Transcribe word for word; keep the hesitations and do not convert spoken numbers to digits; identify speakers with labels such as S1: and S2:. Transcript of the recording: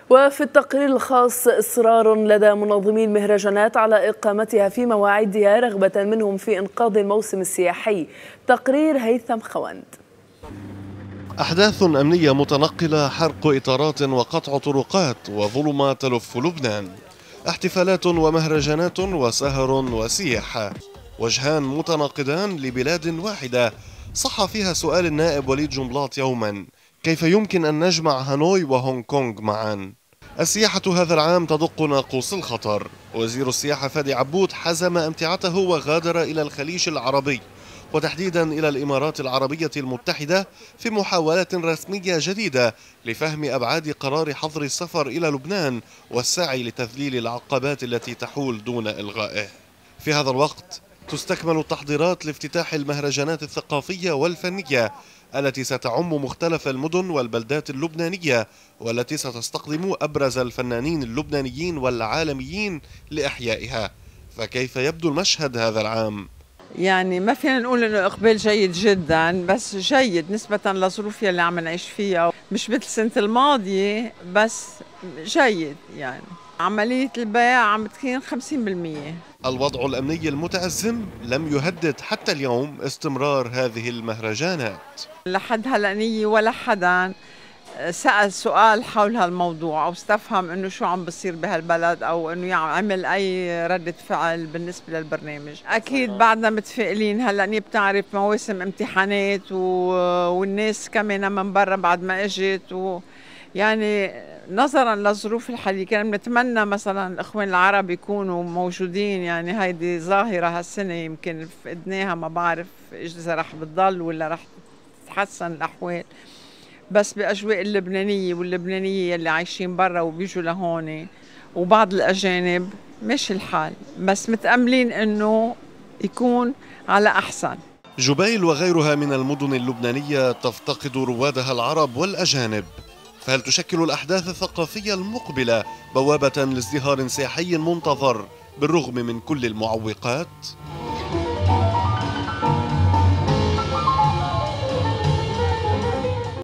S1: وفي التقرير الخاص إصرار لدى منظمي المهرجانات على إقامتها في مواعيدها رغبة منهم في إنقاذ الموسم السياحي. تقرير هيثم خوند.
S2: أحداث أمنية متنقلة، حرق إطارات وقطع طرقات وظلمة تلف لبنان، احتفالات ومهرجانات وسهر وسياحة، وجهان متناقضان لبلاد واحدة. صح فيها سؤال النائب وليد جنبلاط يوما: كيف يمكن أن نجمع هانوي وهونغ كونغ معا؟ السياحة هذا العام تدق ناقوس الخطر. وزير السياحة فادي عبود حزم أمتعته وغادر إلى الخليج العربي، وتحديدا إلى الإمارات العربية المتحدة، في محاولة رسمية جديدة لفهم أبعاد قرار حظر السفر إلى لبنان والسعي لتذليل العقبات التي تحول دون إلغائه. في هذا الوقت تستكمل التحضيرات لافتتاح المهرجانات الثقافية والفنية التي ستعم مختلف المدن والبلدات اللبنانية، والتي ستستقدم أبرز الفنانين اللبنانيين والعالميين لإحيائها. فكيف يبدو المشهد هذا العام؟
S3: يعني ما فينا نقول انه اقبال جيد جدا، بس جيد نسبة للظروف اللي عم نعيش فيها، مش مثل السنة الماضية بس جيد. يعني عملية البيع عم تكون خمسين بالمية.
S2: الوضع الأمني المتأزم لم يهدد حتى اليوم استمرار هذه المهرجانات.
S3: لحد هلا نية ولا حدا سأل سؤال حول هالموضوع أو استفهم إنه شو عم بصير بهالبلد أو إنه يعمل أي ردة فعل بالنسبة للبرنامج. أكيد بعدنا متفائلين. هلا ني بتعرف مواسم امتحانات و... والناس كمان من برا بعد ما اجت، و يعني نظرا للظروف الحالية كان بنتمنى مثلا الإخوان العرب يكونوا موجودين. يعني هيدي ظاهرة هالسنة يمكن فقدناها، ما بعرف إذا رح بتضل ولا رح تتحسن الأحوال. بس بأجواء اللبنانية واللبنانية اللي عايشين برا وبيجوا لهون وبعض الأجانب ماشي الحال، بس متأملين إنه يكون على أحسن.
S2: جبيل وغيرها من المدن اللبنانية تفتقد روادها العرب والأجانب، فهل تشكل الأحداث الثقافية المقبلة بوابة لازدهار سياحي منتظر بالرغم من كل المعوقات؟